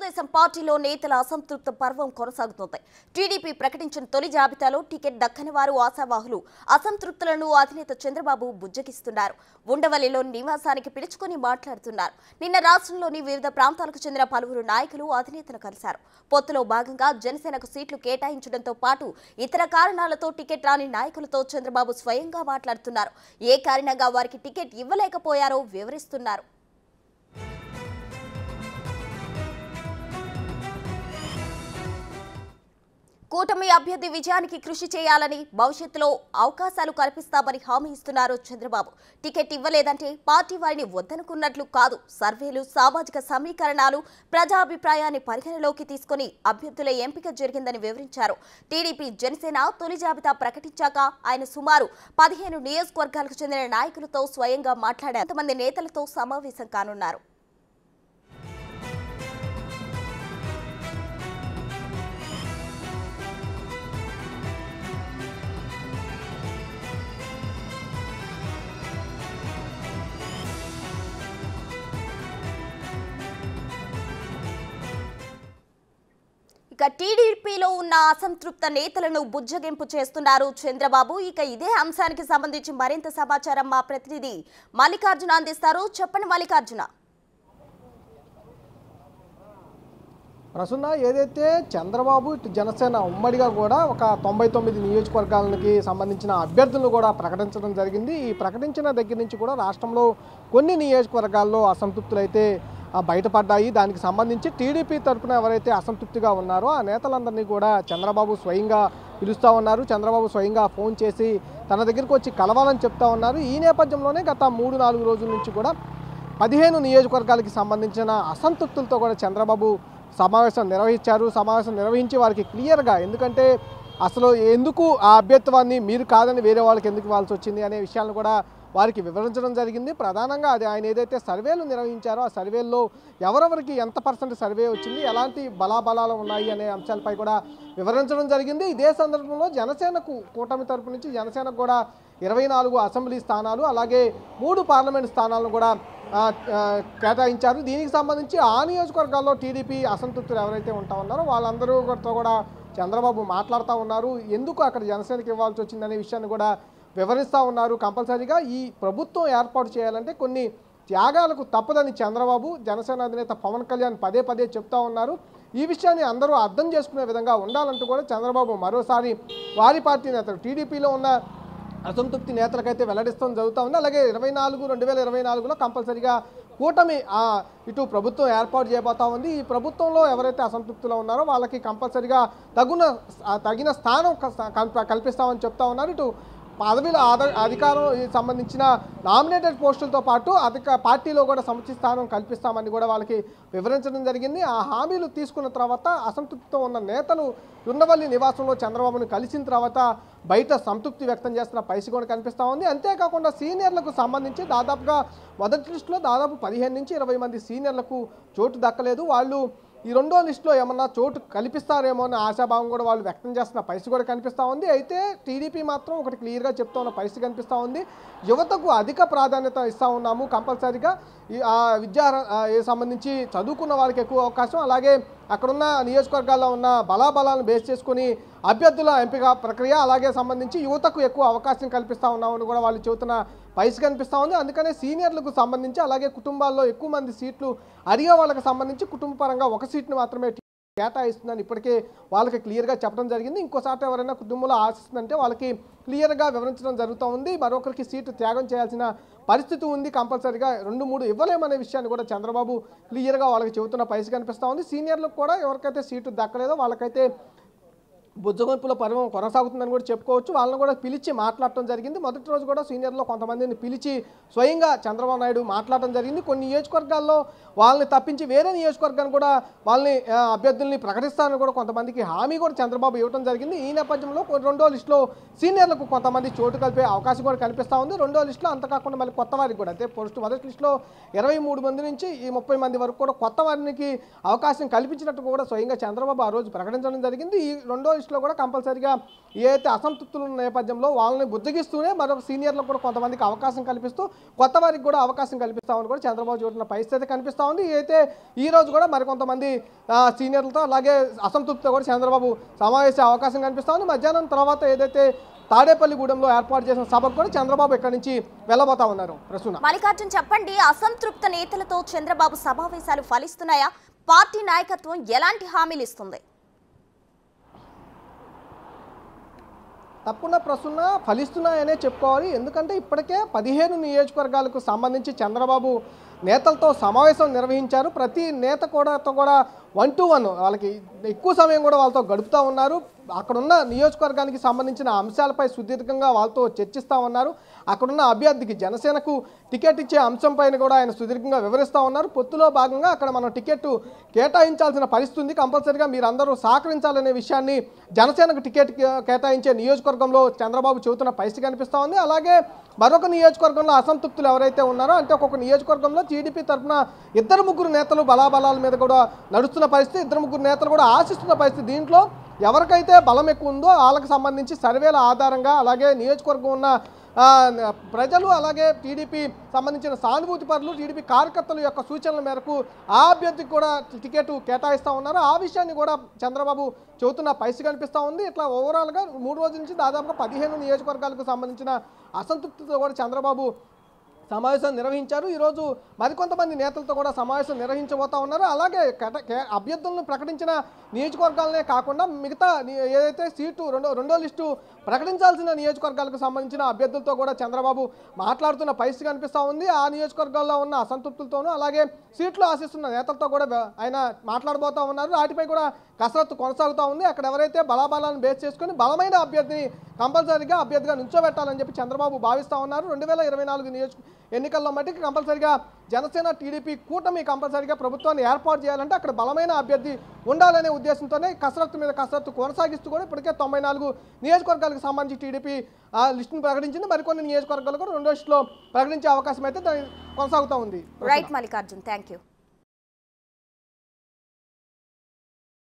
తెలుగుదేశం పార్టీలో నేతల అసంతృప్త పర్వం కొనసాగుతోంది. టీడీపీ ప్రకటించిన తొలి జాబితాలో టికెట్ దక్కని వారు ఆశావాహులు అసంతృప్తులను అధినేత చంద్రబాబు బుజ్జగిస్తున్నారు. ఉండవల్లిలో నివాసానికి పిలుచుకొని మాట్లాడుతున్నారు. నిన్న రాష్ట్రంలోని వివిధ ప్రాంతాలకు చెందిన పలువురు నాయకులు అధినేతను కలిశారు. పొత్తులో భాగంగా జనసేనకు సీట్లు కేటాయించడంతో పాటు ఇతర కారణాలతో టికెట్ రాని నాయకులతో చంద్రబాబు స్వయంగా మాట్లాడుతున్నారు. ఏ కారణంగా వారికి టికెట్ ఇవ్వలేకపోయారో వివరిస్తున్నారు. కూటమి అభ్యర్థి విజయానికి కృషి చేయాలని, భవిష్యత్తులో అవకాశాలు కల్పిస్తామని హామీ ఇస్తున్నారు చంద్రబాబు. టికెట్ ఇవ్వలేదంటే పార్టీ వారిని వద్దనుకున్నట్లు కాదు. సర్వేలు, సామాజిక సమీకరణాలు, ప్రజాభిప్రాయాన్ని పరిగణలోకి తీసుకుని అభ్యర్థుల ఎంపిక జరిగిందని వివరించారు. టీడీపీ, జనసేన తొలి జాబితా ప్రకటించాక ఆయన సుమారు 15 నియోజకవర్గాలకు చెందిన నాయకులతో స్వయంగా మాట్లాడారు. కొంతమంది నేతలతో సమావేశం కానున్నారు. ఇక టీడీపీలో ఉన్న అసంతృప్త నేతలను బుజ్జగింపు చేస్తున్నారు చంద్రబాబు. ఇక ఇదే అంశానికి సంబంధించి మరింత సమాచారం మా ప్రతినిధి మల్లికార్జున అందిస్తారు. చెప్పండి మల్లికార్జున. ప్రసన్న, ఏదైతే చంద్రబాబు ఇటు జనసేన ఉమ్మడిగా కూడా ఒక 99 నియోజకవర్గాలకి సంబంధించిన అభ్యర్థులను కూడా ప్రకటించడం జరిగింది. ఈ ప్రకటించిన దగ్గర నుంచి కూడా రాష్ట్రంలో కొన్ని నియోజకవర్గాల్లో అసంతృప్తులు అయితే బయటపడ్డాయి. దానికి సంబంధించి టీడీపీ తరఫున ఎవరైతే అసంతృప్తిగా ఉన్నారో ఆ నేతలందరినీ కూడా చంద్రబాబు స్వయంగా పిలుస్తూ ఉన్నారు. చంద్రబాబు స్వయంగా ఫోన్ చేసి తన దగ్గరికి వచ్చి కలవాలని చెప్తా ఉన్నారు. ఈ నేపథ్యంలోనే గత 3-4 రోజుల నుంచి కూడా 15 నియోజకవర్గాలకి సంబంధించిన అసంతృప్తులతో కూడా చంద్రబాబు సమావేశం నిర్వహించారు. సమావేశం నిర్వహించి వారికి క్లియర్గా, ఎందుకంటే అసలు ఎందుకు ఆ అభ్యర్థిత్వాన్ని మీరు కాదని వేరే వాళ్ళకి ఎందుకు ఇవ్వాల్సి వచ్చింది అనే విషయాలను కూడా వారికి వివరించడం జరిగింది. ప్రధానంగా అది ఆయన ఏదైతే సర్వేలు నిర్వహించారో ఆ సర్వేల్లో ఎవరెవరికి ఎంత % సర్వే వచ్చింది, ఎలాంటి బలాబలాలు ఉన్నాయి అనే అంశాలపై కూడా వివరించడం జరిగింది. ఇదే సందర్భంలో జనసేనకు, కూటమి తరపు నుంచి జనసేనకు కూడా 24 అసెంబ్లీ స్థానాలు, అలాగే 3 పార్లమెంట్ స్థానాలను కూడా కేటాయించారు. దీనికి సంబంధించి ఆ నియోజకవర్గాల్లో టీడీపీ అసంతృప్తులు ఎవరైతే ఉంటా ఉన్నారో వాళ్ళందరూతో కూడా చంద్రబాబు మాట్లాడుతూ ఉన్నారు. ఎందుకు అక్కడ జనసేనకి ఇవ్వాల్సి వచ్చిందనే విషయాన్ని కూడా వివరిస్తూ ఉన్నారు. కంపల్సరీగా ఈ ప్రభుత్వం ఏర్పాటు చేయాలంటే కొన్ని త్యాగాలకు తప్పదని చంద్రబాబు, జనసేన అధినేత పవన్ కళ్యాణ్ పదే పదే చెప్తా ఉన్నారు. ఈ విషయాన్ని అందరూ అర్థం చేసుకునే విధంగా ఉండాలంటూ కూడా చంద్రబాబు మరోసారి వారి పార్టీ నేతలు, టీడీపీలో ఉన్న అసంతృప్తి నేతలకైతే వెల్లడిస్తాం జరుగుతూ ఉంది. అలాగే 2024లో కంపల్సరీగా కూటమి ఇటు ప్రభుత్వం ఏర్పాటు చేయబోతా ఉంది. ఈ ప్రభుత్వంలో ఎవరైతే అసంతృప్తిలో ఉన్నారో వాళ్ళకి కంపల్సరీగా తగిన స్థానం కల్పిస్తామని చెప్తా ఉన్నారు. ఇటు పదవిల అధికారం సంబంధించిన నామినేటెడ్ పోస్టులతో పాటు పార్టీలో కూడా సముచిత స్థానం కల్పిస్తామని కూడా వాళ్ళకి వివరించడం జరిగింది. ఆ హామీలు తీసుకున్న తర్వాత అసంతృప్తితో ఉన్న నేతలు ఉండవల్లి నివాసంలో చంద్రబాబును కలిసిన తర్వాత బయట సంతృప్తి వ్యక్తం చేస్తున్న పరిస్థితి కూడా కనిపిస్తూ ఉంది. అంతేకాకుండా సీనియర్లకు సంబంధించి దాదాపుగా మొదటి లిస్టులో దాదాపు 15 నుంచి 20 మంది సీనియర్లకు చోటు దక్కలేదు. వాళ్ళు ఈ రెండో లిస్టులో ఏమన్నా చోటు కల్పిస్తారేమో అన్న ఆశాభావం కూడా వాళ్ళు వ్యక్తం చేస్తున్న పరిస్థితి కూడా కనిపిస్తూ ఉంది. అయితే టీడీపీ మాత్రం ఒకటి క్లియర్గా చెప్తా ఉన్న పరిస్థితి కనిపిస్తూ ఉంది. యువతకు అధిక ప్రాధాన్యత ఇస్తూ ఉన్నాము. కంపల్సరీగా విద్యా సంబంధించి చదువుకున్న వాళ్ళకి ఎక్కువ అవకాశం, అలాగే అక్కడున్న నియోజకవర్గాల్లో ఉన్న బలాబలాలను బేస్ చేసుకుని అభ్యర్థుల ఎంపిక ప్రక్రియ, అలాగే సంబంధించి యువతకు ఎక్కువ అవకాశం కల్పిస్తూ ఉన్నామని కూడా వాళ్ళు చెబుతున్న పరిస్థితి కనిపిస్తూ ఉంది. అందుకనే సీనియర్లకు సంబంధించి, అలాగే కుటుంబాల్లో ఎక్కువ మంది సీట్లు అడిగే వాళ్ళకి సంబంధించి కుటుంబ పరంగా ఒక సీట్ను మాత్రమే కేటాయిస్తుందని ఇప్పటికే వాళ్ళకి క్లియర్గా చెప్పడం జరిగింది. ఇంకోసారి ఎవరైనా కుటుంబంలో ఆశిస్తుందంటే వాళ్ళకి క్లియర్గా వివరించడం జరుగుతూ ఉంది. మరొకరికి సీటు త్యాగం చేయాల్సిన పరిస్థితి ఉంది. కంపల్సరీగా 2-3 ఇవ్వలేమనే విషయాన్ని కూడా చంద్రబాబు క్లియర్గా వాళ్ళకి చెబుతున్న పరిస్థితి కనిపిస్తూ ఉంది. సీనియర్లకు కూడా ఎవరికైతే సీటు దక్కలేదో వాళ్ళకైతే బుజ్జగొంపుల పర్వం కొనసాగుతుందని కూడా చెప్పుకోవచ్చు. వాళ్ళని కూడా పిలిచి మాట్లాడటం జరిగింది. మొదటి రోజు కూడా సీనియర్లో కొంతమందిని పిలిచి స్వయంగా చంద్రబాబు నాయుడు మాట్లాడటం జరిగింది. కొన్ని నియోజకవర్గాల్లో వాళ్ళని తప్పించి వేరే నియోజకవర్గాన్ని కూడా వాళ్ళని అభ్యర్థుల్ని ప్రకటిస్తానని కూడా కొంతమందికి హామీ కూడా చంద్రబాబు ఇవ్వడం జరిగింది. ఈ నేపథ్యంలో రెండో లిస్టులో సీనియర్లకు కొంతమంది చోటు కలిపే అవకాశం కూడా కనిపిస్తూ ఉంది. రెండో లిస్టులో అంతకాకుండా మళ్ళీ కొత్త వారికి కూడా, అంటే మొదటి లిస్టులో 23 మంది నుంచి ఈ 30 మంది వరకు కూడా కొత్త వారికి అవకాశం కల్పించినట్టు కూడా స్వయంగా చంద్రబాబు ఆ రోజు ప్రకటించడం జరిగింది. ఈ రెండో లిస్టులో కూడా కంపల్సరీగా ఏదైతే అసంతృప్తులు ఉన్న నేపథ్యంలో వాళ్ళని బుజ్జగిస్తూనే మరొక సీనియర్లకు కూడా కొంతమందికి అవకాశం కల్పిస్తూ కొత్త వారికి కూడా అవకాశం కల్పిస్తామని కూడా చంద్రబాబు చూస్తున్న పరిస్థితి కనిపిస్తూ ఉంది. అయితే ఈ రోజు కూడా మరికొంతమంది సీనియర్లతో అలాగే అసంతృప్తితో కూడా చంద్రబాబు సమావేశ అవకాశం కనిపిస్తూ ఉంది. మధ్యాహ్నం తర్వాత ఏదైతే తాడేపల్లిగూడెంలో ఏర్పాటు చేసిన సభకు కూడా చంద్రబాబు ఇక్కడి నుంచి వెళ్ళబోతా ఉన్నారు. ప్రసూన, మల్లికార్జున్ చెప్పండి, అసంతృప్త నేతలతో చంద్రబాబు సమావేశాలు ఫలిస్తున్నాయా? పార్టీ నాయకత్వం ఎలాంటి హామీలు ఇస్తుంది? తప్పకుండా ప్రసూన ఫలిస్తున్నాయనే చెప్పుకోవాలి. ఎందుకంటే ఇప్పటికే 15 నియోజకవర్గాలకు సంబంధించి చంద్రబాబు నేతలతో సమావేశం నిర్వహించారు. ప్రతి నేత కూడా 1-to-1 వాళ్ళకి ఎక్కువ సమయం కూడా వాళ్ళతో గడుపుతూ ఉన్నారు. అక్కడున్న నియోజకవర్గానికి సంబంధించిన అంశాలపై సుదీర్ఘంగా వాళ్ళతో చర్చిస్తూ ఉన్నారు. అక్కడున్న అభ్యర్థికి జనసేనకు టికెట్ ఇచ్చే అంశంపైన కూడా ఆయన సుదీర్ఘంగా వివరిస్తూ ఉన్నారు. పొత్తులో భాగంగా అక్కడ మనం టికెట్ కేటాయించాల్సిన పరిస్థితి ఉంది, కంపల్సరీగా మీరందరూ సహకరించాలనే విషయాన్ని జనసేనకు టికెట్ కేటాయించే నియోజకవర్గంలో చంద్రబాబు చెబుతున్న పరిస్థితి కనిపిస్తూ ఉంది. అలాగే మరొక నియోజకవర్గంలో అసంతృప్తులు ఎవరైతే ఉన్నారో, అంటే ఒక్కొక్క నియోజకవర్గంలో టీడీపీ తరఫున 2-3 నేతలు బలాబలాల మీద కూడా నడుస్తున్న పరిస్థితి, 2-3 నేతలు కూడా ఆశిస్తున్న పరిస్థితి. దీంట్లో ఎవరికైతే బలం ఎక్కువ ఉందో వాళ్ళకి సంబంధించి సర్వేల ఆధారంగా అలాగే నియోజకవర్గం ఉన్న ప్రజలు అలాగే టీడీపీ సంబంధించిన సానుభూతి పరులు టీడీపీ కార్యకర్తల యొక్క సూచనల మేరకు ఆ అభ్యర్థికి కూడా టికెట్ కేటాయిస్తూ ఉన్నారు. ఆ విషయాన్ని కూడా చంద్రబాబు చెబుతున్న పరిస్థితి కనిపిస్తూ ఉంది. ఇట్లా ఓవరాల్గా 3 రోజుల నుంచి దాదాపుగా 15 నియోజకవర్గాలకు సంబంధించిన అసంతృప్తితో కూడా చంద్రబాబు సమావేశం నిర్వహించారు. ఈరోజు మరికొంతమంది నేతలతో కూడా సమావేశం నిర్వహించబోతా ఉన్నారు. అలాగే అభ్యర్థులను ప్రకటించిన నియోజకవర్గాలనే కాకుండా మిగతా ఏదైతే సీటు రెండో లిస్టు ప్రకటించాల్సిన నియోజకవర్గాలకు సంబంధించిన అభ్యర్థులతో కూడా చంద్రబాబు మాట్లాడుతున్న పరిస్థితి కనిపిస్తూ ఉంది. ఆ నియోజకవర్గాల్లో ఉన్న అసంతృప్తులతోనూ అలాగే సీట్లు ఆశిస్తున్న నేతలతో కూడా ఆయన మాట్లాడబోతూ ఉన్నారు. వాటిపై కూడా కసరత్తు కొనసాగుతూ ఉంది. అక్కడ ఎవరైతే బలాబలాలను బేస్ చేసుకుని బలమైన అభ్యర్థిని కంపల్సరీగా అభ్యర్థిగా నుంచోబెట్టాలని చెప్పి చంద్రబాబు భావిస్తూ ఉన్నారు. 2024 ఎన్నికల్లో మట్టికి కంపల్సరీగా జనసేన టీడీపీ కూటమి కంపల్సరీగా ప్రభుత్వాన్ని ఏర్పాటు చేయాలంటే అక్కడ బలమైన అభ్యర్థి ఉండాలనే ఉద్దేశంతోనే కసరత్తు మీద కసరత్తు కొనసాగిస్తూ కూడా ఇప్పటికే 94 నియోజకవర్గాలకు సంబంధించి టీడీపీ లిస్టును ప్రకటించింది. మరికొన్ని నియోజకవర్గాలు కూడా రెండో లిస్టులో ప్రకటించే అవకాశం అయితే కొనసాగుతూ ఉంది. Right Mallikarjun, thank you.